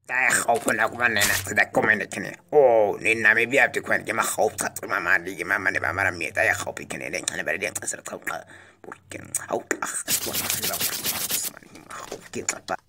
تا خوف نگو نه تا کمی کنی او نه نمی تو کنی که من خوف قطع من دیگه من برم میاد تا خوفی کنی نه برای این قصر خوف برکن او خوف کی